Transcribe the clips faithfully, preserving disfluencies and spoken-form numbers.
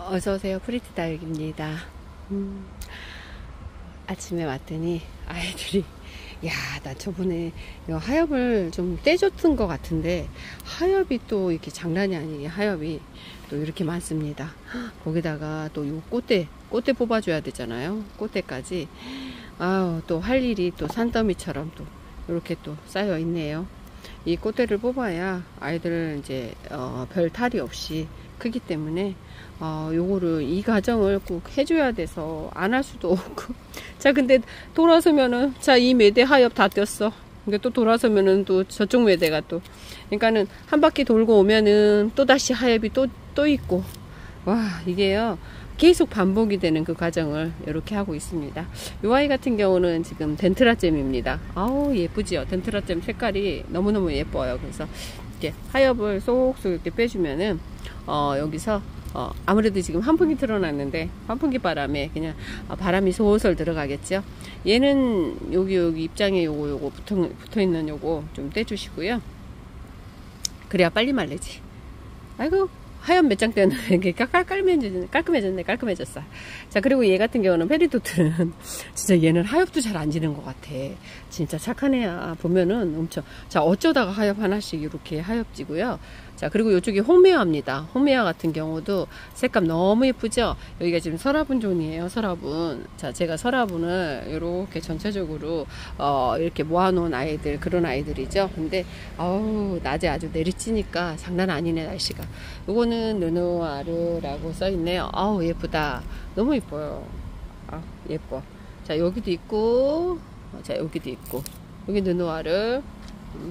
어서오세요. 프리티 다육입니다. 음, 아침에 왔더니 아이들이 야, 나 저번에 요 하엽을 좀 떼줬던 것 같은데 하엽이 또 이렇게 장난이 아니에요. 하엽이 또 이렇게 많습니다. 거기다가 또 요 꽃대 꽃대 뽑아줘야 되잖아요. 꽃대까지 아우, 또 할 일이 또 산더미처럼 또 이렇게 또 쌓여 있네요. 이 꽃대를 뽑아야 아이들 이제 어, 별 탈이 없이 크기 때문에 어, 요거를 이 과정을 꼭 해줘야 돼서 안 할 수도 없고 자, 근데 돌아서면은 자, 이 매대 하엽 다 떴어. 근데 또 돌아서면은 또 저쪽 매대가 또 그러니까는 한 바퀴 돌고 오면은 또 다시 하엽이 또 또 있고 와, 이게요 계속 반복이 되는 그 과정을 이렇게 하고 있습니다. 이 아이 같은 경우는 지금 덴트라잼입니다. 아우, 예쁘지요. 덴트라잼 색깔이 너무너무 예뻐요. 그래서 이렇게 하엽을 쏙쏙 이렇게 빼주면은 어, 여기서 어, 아무래도 지금 환풍기 틀어놨는데 환풍기 바람에 그냥 바람이 솔솔 들어가겠죠. 얘는 여기 여기 입장에 요거 요거 붙어, 붙어있는 요거 좀 떼주시고요. 그래야 빨리 말리지. 아이고, 하얀 몇 장 떼었는데 깔끔해졌네, 깔끔해졌네, 깔끔해졌어. 자, 그리고 얘 같은 경우는 페리도트는 진짜 얘는 하엽도 잘 안 지는 것 같아. 진짜 착한 애야. 보면은 엄청. 자, 어쩌다가 하엽 하나씩 이렇게 하엽 지고요. 자, 그리고 이쪽이 홍메아입니다. 홍메아 같은 경우도 색감 너무 예쁘죠? 여기가 지금 서라분존이에요, 서라분. 자, 제가 서라분을 이렇게 전체적으로, 어, 이렇게 모아놓은 아이들, 그런 아이들이죠. 근데, 어우, 낮에 아주 내리치니까 장난 아니네, 날씨가. 요거는 르누아르라고 써있네요. 아우, 예쁘다. 너무 예뻐요. 아, 예뻐. 자, 여기도 있고, 자, 여기도 있고. 여기 르누아르. 음.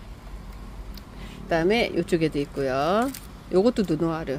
그 다음에 이쪽에도 있고요. 요것도 누누아르.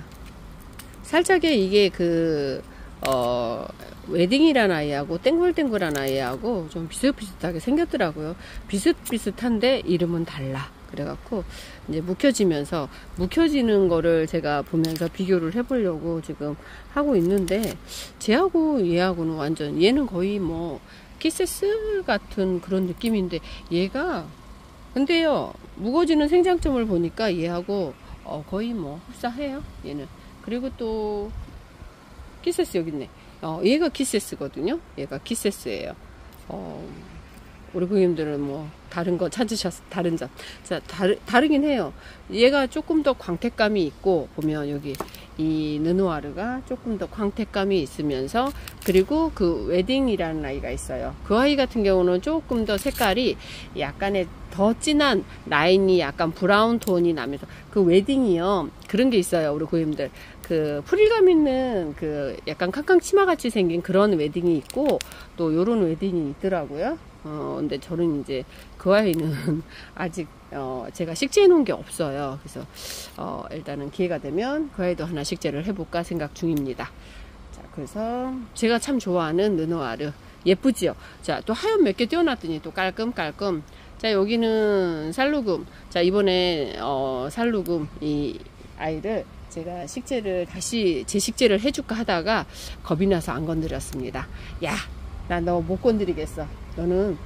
살짝의 이게 그 어, 웨딩이란 아이하고 땡글땡글한 아이하고 좀 비슷비슷하게 생겼더라고요. 비슷비슷한데 이름은 달라. 그래갖고 이제 묵혀지면서 묵혀지는 거를 제가 보면서 비교를 해보려고 지금 하고 있는데 쟤하고 얘하고는 완전, 얘는 거의 뭐 키세스 같은 그런 느낌인데 얘가 근데요, 무거워지는 생장점을 보니까 얘하고 어, 거의 뭐 흡사해요, 얘는. 그리고 또 키세스 여기 있네. 어, 얘가 키세스거든요. 얘가 키세스예요. 어, 우리 고객님들은 뭐 다른 거 찾으셨, 다른 점. 자, 다르, 다르긴 해요. 얘가 조금 더 광택감이 있고, 보면 여기 이 르누아르가 조금 더 광택감이 있으면서, 그리고 그 웨딩이라는 아이가 있어요. 그 아이 같은 경우는 조금 더 색깔이 약간의 더 진한 라인이 약간 브라운 톤이 나면서, 그 웨딩이요, 그런 게 있어요, 우리 고객님들. 그 프릴감 있는 그 약간 캉캉 치마같이 생긴 그런 웨딩이 있고, 또 요런 웨딩이 있더라고요. 어, 근데 저는 이제 그 아이는 아직 어, 제가 식재해 놓은 게 없어요. 그래서 어, 일단은 기회가 되면 그 아이도 하나 식재를 해볼까 생각 중입니다. 자, 그래서 제가 참 좋아하는 르누아르 예쁘지요. 자, 또 하얀 몇 개 띄워놨더니 또 깔끔깔끔. 자, 여기는 살루금. 자, 이번에 어, 살루금 이 아이를 제가 식재를 다시 재식재를 해줄까 하다가 겁이 나서 안 건드렸습니다. 야, 나 너 못 건드리겠어. 너는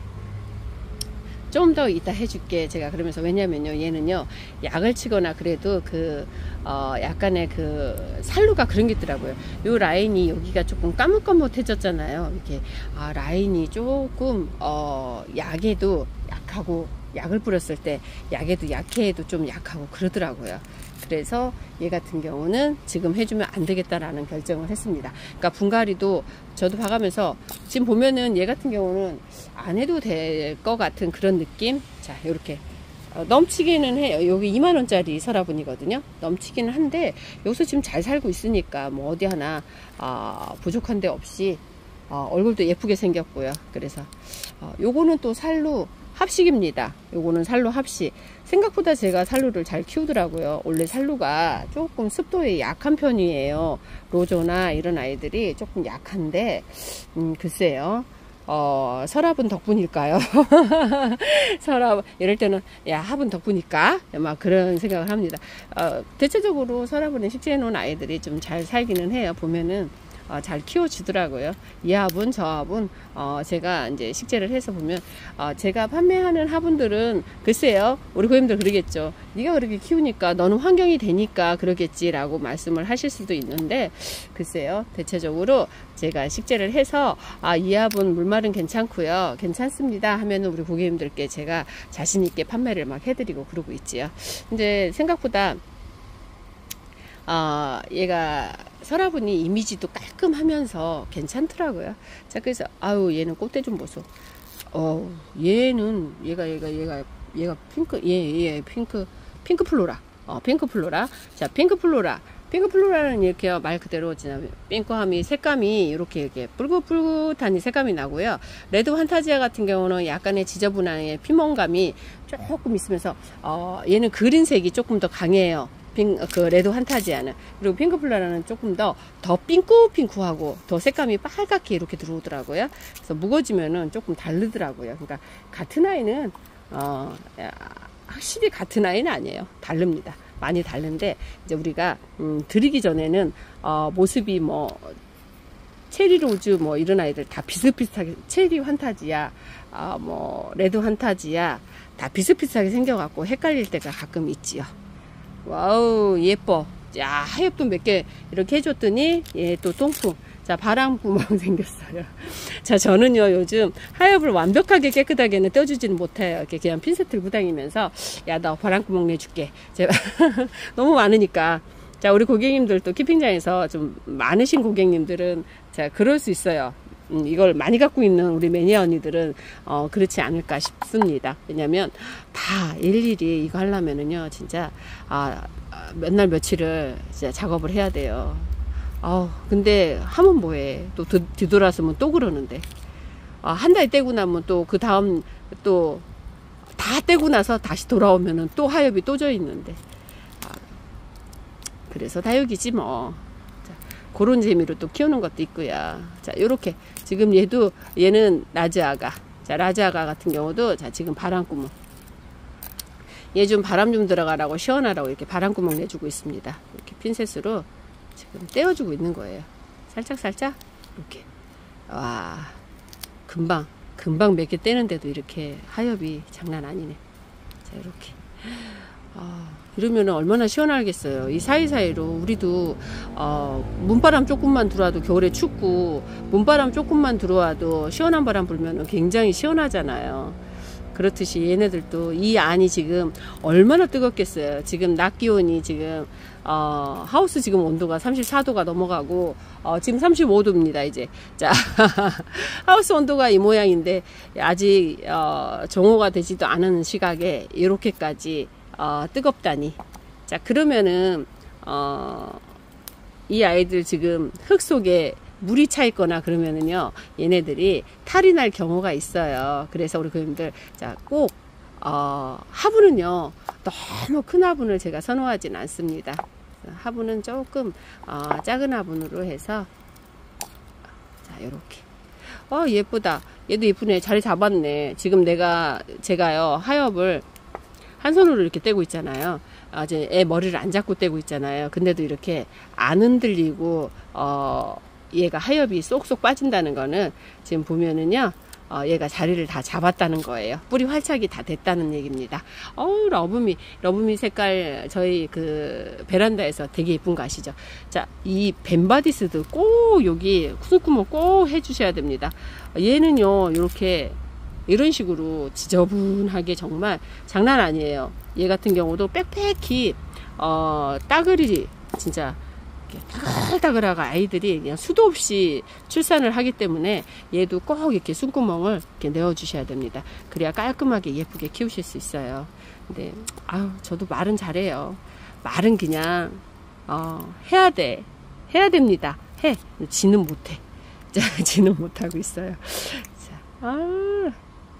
좀 더 이따 해줄게. 제가 그러면서, 왜냐면요, 얘는요, 약을 치거나 그래도 그, 어, 약간의 그, 살루가 그런 게 있더라고요. 요 라인이 여기가 조금 까뭇까뭇해졌잖아요. 이렇게, 아, 라인이 조금, 어, 약에도 약하고, 약을 뿌렸을 때, 약에도 약해도 좀 약하고 그러더라고요. 그래서 얘 같은 경우는 지금 해주면 안 되겠다라는 결정을 했습니다. 그러니까 분갈이도 저도 봐가면서 지금 보면은 얘 같은 경우는 안 해도 될 것 같은 그런 느낌. 자, 이렇게 어, 넘치기는 해요. 여기 이만 원짜리 서라분이거든요. 넘치기는 한데 여기서 지금 잘 살고 있으니까 뭐 어디 하나 어, 부족한 데 없이 어, 얼굴도 예쁘게 생겼고요. 그래서 어, 요거는 또 살루 합식입니다. 요거는 살루 합식. 생각보다 제가 살루를 잘 키우더라고요. 원래 살루가 조금 습도에 약한 편이에요. 로조나 이런 아이들이 조금 약한데, 음, 글쎄요. 어, 서랍은 덕분일까요? 서랍, 이럴 때는, 야, 합은 덕분일까? 막 그런 생각을 합니다. 어, 대체적으로 서랍은 식재해 놓은 아이들이 좀 잘 살기는 해요. 보면은, 어, 잘 키워주더라고요. 이 화분 저 화분 어, 제가 이제 식재를 해서 보면 어, 제가 판매하는 화분들은 글쎄요, 우리 고객님들 그러겠죠. 네가 그렇게 키우니까 너는 환경이 되니까 그러겠지 라고 말씀을 하실 수도 있는데, 글쎄요, 대체적으로 제가 식재를 해서 아, 이 화분 물말은 괜찮고요, 괜찮습니다 하면은 우리 고객님들께 제가 자신 있게 판매를 막 해드리고 그러고 있지요. 근데 생각보다 어, 얘가 서라분이 이미지도 깔끔하면서 괜찮더라고요. 자, 그래서 아유, 얘는 꽃대 좀 보소. 어, 얘는 얘가 얘가 얘가 얘가 핑크, 얘 얘 핑크 핑크 플로라. 어, 핑크 플로라. 자, 핑크 플로라. 핑크 플로라는 이렇게 말 그대로 핑크함이 색감이 이렇게 이렇게 붉긋붉긋한 색감이 나고요. 레드 환타지아 같은 경우는 약간의 지저분한 피멍감이 조금 있으면서 어, 얘는 그린색이 조금 더 강해요. 핑, 그 레드 환타지아는. 그리고 핑크 플로라는 조금 더 더 핑크핑크하고 더 색감이 빨갛게 이렇게 들어오더라고요. 그래서 무거워지면은 조금 다르더라고요. 그러니까 같은 아이는 어, 확실히 같은 아이는 아니에요. 다릅니다. 많이 다른데 이제 우리가 음, 드리기 전에는 어, 모습이 뭐 체리 로즈 뭐 이런 아이들 다 비슷비슷하게, 체리 환타지아, 어, 뭐 레드 환타지아 다 비슷비슷하게 생겨갖고 헷갈릴 때가 가끔 있지요. 와우, 예뻐. 자, 하엽도 몇 개 이렇게 해줬더니 얘 또 통풍. 자, 바람 구멍 생겼어요. 자, 저는요 요즘 하엽을 완벽하게 깨끗하게는 떼어주지는 못해요. 이렇게 그냥 핀셋 들고 다니면서 야, 나 바람 구멍 내줄게. 제가 너무 많으니까. 자, 우리 고객님들 또 키핑장에서 좀 많으신 고객님들은 자, 그럴 수 있어요. 음, 이걸 많이 갖고 있는 우리 매니아 언니들은 어, 그렇지 않을까 싶습니다. 왜냐면 다 일일이 이거 하려면은요 진짜 아, 몇 날 며칠을 진짜 작업을 해야 돼요. 어, 근데 하면 뭐해. 또 뒤돌아서면 또 그러는데 아, 한 달 떼고 나면 또 그 다음 또 다 떼고 나서 다시 돌아오면은 또 하엽이 또 져 있는데 아, 그래서 다육이지 뭐. 그런 재미로 또 키우는 것도 있고요. 자, 요렇게 지금 얘도 얘는 라즈아가. 자, 라즈아가 같은 경우도 자, 지금 바람구멍. 얘 좀 바람 좀 들어가라고 시원하라고 이렇게 바람구멍 내주고 있습니다. 이렇게 핀셋으로 지금 떼어주고 있는 거예요. 살짝 살짝 이렇게. 와, 금방 금방 몇 개 떼는데도 이렇게 하엽이 장난 아니네. 자, 이렇게. 아, 이러면 얼마나 시원하겠어요. 이 사이사이로 우리도 어, 문바람 조금만 들어와도 겨울에 춥고 문바람 조금만 들어와도 시원한 바람 불면 굉장히 시원하잖아요. 그렇듯이 얘네들도 이 안이 지금 얼마나 뜨겁겠어요. 지금 낮 기온이 지금 어, 하우스 지금 온도가 삼십사 도가 넘어가고 어, 지금 삼십오 도입니다 이제. 자, 하우스 온도가 이 모양인데 아직 어, 정오가 되지도 않은 시각에 이렇게까지 어, 뜨겁다니. 자, 그러면은 어, 이 아이들 지금 흙 속에 물이 차 있거나 그러면은요 얘네들이 탈이 날 경우가 있어요. 그래서 우리 고객님들 자, 꼭 어, 화분은요 너무 큰 화분을 제가 선호하진 않습니다. 화분은 조금 어, 작은 화분으로 해서 자, 요렇게. 어, 예쁘다. 얘도 예쁘네. 자리 잡았네. 지금 내가 제가요 하엽을 한 손으로 이렇게 떼고 있잖아요. 어, 이제 애 머리를 안 잡고 떼고 있잖아요. 근데도 이렇게 안 흔들리고 어, 얘가 하엽이 쏙쏙 빠진다는 거는 지금 보면은요 어, 얘가 자리를 다 잡았다는 거예요. 뿌리 활착이 다 됐다는 얘기입니다. 어우, 러브미 러브미 색깔 저희 그 베란다에서 되게 예쁜 거 아시죠? 자, 이 벤바디스도 꼭 여기 구슬구멍 꼭 해주셔야 됩니다. 얘는요 이렇게 이런 식으로 지저분하게 정말 장난 아니에요. 얘 같은 경우도 빽빽히 어, 따그리 진짜 따글따글하고 아이들이 그냥 수도 없이 출산을 하기 때문에 얘도 꼭 이렇게 숨구멍을 이렇게 내어 주셔야 됩니다. 그래야 깔끔하게 예쁘게 키우실 수 있어요. 근데 아유, 저도 말은 잘해요. 말은 그냥 어, 해야 돼. 해야 됩니다. 해. 지는 못해. 자, 지는 못하고 있어요. 자, 아.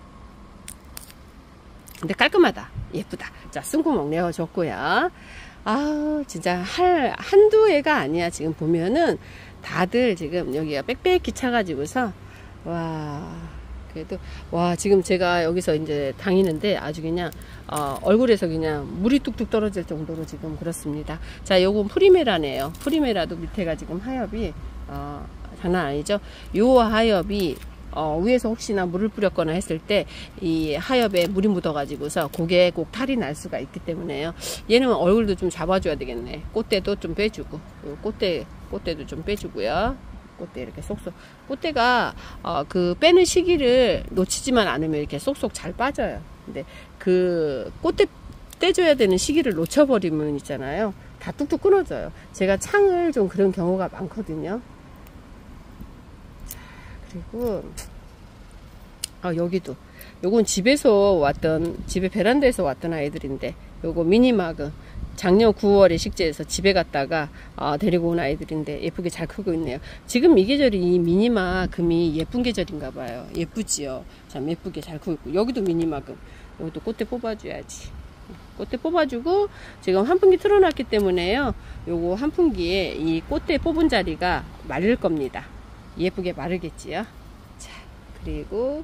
근데 깔끔하다. 예쁘다. 자, 숨구멍 내어줬고요. 아, 진짜 할, 한두 애가 아니야. 지금 보면은 다들 지금 여기가 빽빽히 차가지고서, 와, 그래도, 와, 지금 제가 여기서 이제 다니는데 아주 그냥, 어, 얼굴에서 그냥 물이 뚝뚝 떨어질 정도로 지금 그렇습니다. 자, 요건 프리메라네요. 프리메라도 밑에가 지금 하엽이, 어, 장난 아니죠. 요 하엽이 어, 위에서 혹시나 물을 뿌렸거나 했을 때 이 하엽에 물이 묻어 가지고서 고개에 꼭 탈이 날 수가 있기 때문에요. 얘는 얼굴도 좀 잡아줘야 되겠네. 꽃대도 좀 빼주고, 꽃대 꽃대도 좀 빼주고요. 꽃대 이렇게 쏙쏙. 꽃대가 어, 그 빼는 시기를 놓치지만 않으면 이렇게 쏙쏙 잘 빠져요. 근데 그 꽃대 떼줘야 되는 시기를 놓쳐버리면 있잖아요, 다 뚝뚝 끊어져요. 제가 창을 좀 그런 경우가 많거든요. 자, 그리고 아, 여기도 요건 집에서 왔던, 집에 베란다에서 왔던 아이들인데, 요거 미니마금 작년 구월에 식재해서 집에 갔다가 어, 데리고 온 아이들인데 예쁘게 잘 크고 있네요. 지금 이 계절이 이 미니마금이 예쁜 계절인가 봐요. 예쁘지요. 참 예쁘게 잘 크고 있고, 여기도 미니마금, 여기도 꽃대 뽑아줘야지. 꽃대 뽑아주고, 지금 환풍기 틀어놨기 때문에요, 요거 환풍기에 이 꽃대 뽑은 자리가 마를 겁니다. 예쁘게 마르겠지요. 자, 그리고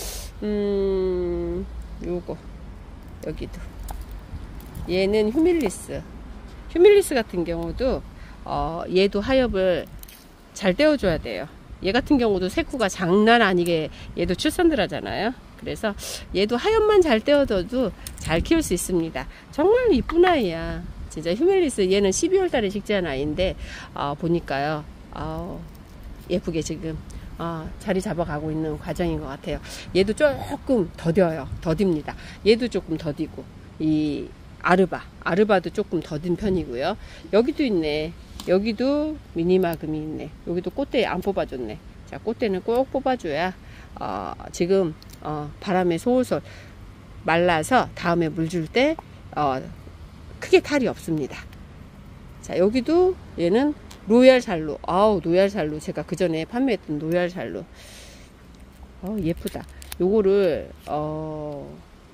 음 요거 여기도, 얘는 휴밀리스. 휴밀리스 같은 경우도 어, 얘도 하엽을 잘 떼어줘야 돼요. 얘 같은 경우도 색구가 장난 아니게 얘도 출산들 하잖아요. 그래서 얘도 하엽만 잘 떼어줘도 잘 키울 수 있습니다. 정말 이쁜 아이야. 진짜 휴밀리스, 얘는 십이월 달에 식재한 아이인데 어, 보니까요, 어, 예쁘게 지금 어, 자리 잡아가고 있는 과정인 것 같아요. 얘도 조금 더뎌요. 더딥니다. 얘도 조금 더디고, 이 아르바, 아르바도 조금 더딘 편이고요. 여기도 있네. 여기도 미니마금이 있네. 여기도 꽃대 안 뽑아줬네. 자, 꽃대는 꼭 뽑아줘야 어, 지금 어, 바람에 솔솔 말라서 다음에 물 줄 때 어, 크게 탈이 없습니다. 자, 여기도 얘는 로얄 살루. 아우, 로얄 살루. 제가 그 전에 판매했던 로얄 살루. 어, 예쁘다. 요거를 어,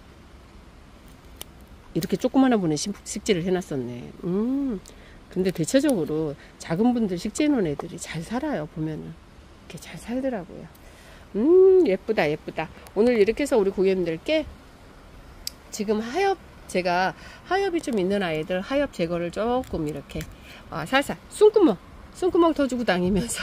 이렇게 조그마한 분에 식재를 해놨었네. 음, 근데 대체적으로 작은 분들 식재 놓은 애들이 잘 살아요. 보면은 이렇게 잘 살더라고요. 음, 예쁘다, 예쁘다. 오늘 이렇게 해서 우리 고객님들께 지금 하엽, 제가 하엽이 좀 있는 아이들 하엽 제거를 조금 이렇게 아, 살살 숨구멍 숨구멍 터주고 다니면서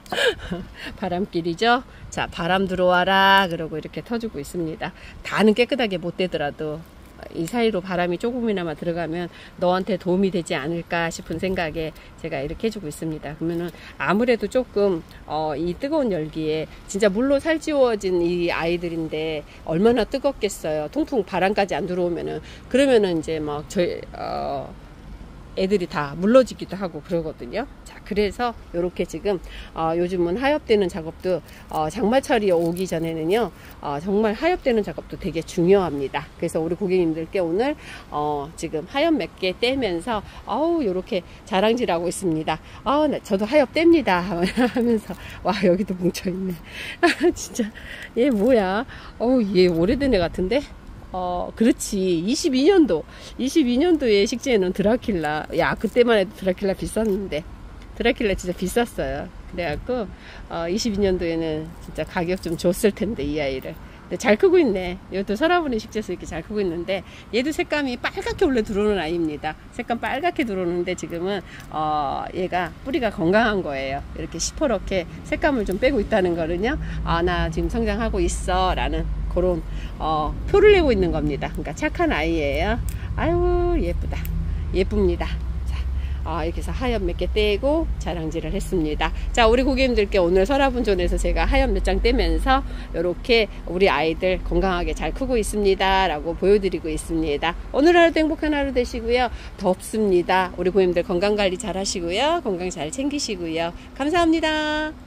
바람길이죠. 자, 바람 들어와라 그러고 이렇게 터주고 있습니다. 다는 깨끗하게 못 되더라도 이 사이로 바람이 조금이나마 들어가면 너한테 도움이 되지 않을까 싶은 생각에 제가 이렇게 해주고 있습니다. 그러면은 아무래도 조금 어, 이 뜨거운 열기에 진짜 물로 살찌워진 이 아이들인데 얼마나 뜨겁겠어요. 통풍 바람까지 안 들어오면은, 그러면은 이제 막 저희 어, 애들이 다 물러지기도 하고 그러거든요. 자, 그래서 이렇게 지금 어, 요즘은 하엽되는 작업도 어, 장마철이 오기 전에는요, 어, 정말 하엽되는 작업도 되게 중요합니다. 그래서 우리 고객님들께 오늘 어, 지금 하엽 몇 개 떼면서 아우 이렇게 자랑질하고 있습니다. 아우, 저도 하엽 뗍니다 하면서, 와, 여기도 뭉쳐있네. 진짜 얘 뭐야. 어우, 얘 오래된 애 같은데. 어, 그렇지. 이십이 년도. 이십이 년도에 식재해놓은 드라큘라. 야, 그때만 해도 드라큘라 비쌌는데. 드라큘라 진짜 비쌌어요. 그래갖고, 어, 이십이 년도에는 진짜 가격 좀 줬을 텐데, 이 아이를. 근데 잘 크고 있네. 이것도 설화분이 식재해서 이렇게 잘 크고 있는데, 얘도 색감이 빨갛게 원래 들어오는 아이입니다. 색감 빨갛게 들어오는데, 지금은, 어, 얘가 뿌리가 건강한 거예요. 이렇게 시퍼렇게 색감을 좀 빼고 있다는 거는요, 아, 나 지금 성장하고 있어. 라는 그런 어, 표를 내고 있는 겁니다. 그러니까 착한 아이예요. 아유, 예쁘다. 예쁩니다. 자, 어, 이렇게 해서 하엽 몇 개 떼고 자랑질을 했습니다. 자, 우리 고객님들께 오늘 설화분존에서 제가 하엽 몇 장 떼면서 이렇게 우리 아이들 건강하게 잘 크고 있습니다 라고 보여드리고 있습니다. 오늘 하루도 행복한 하루 되시고요. 덥습니다. 우리 고객님들 건강관리 잘 하시고요. 건강 잘 챙기시고요. 감사합니다.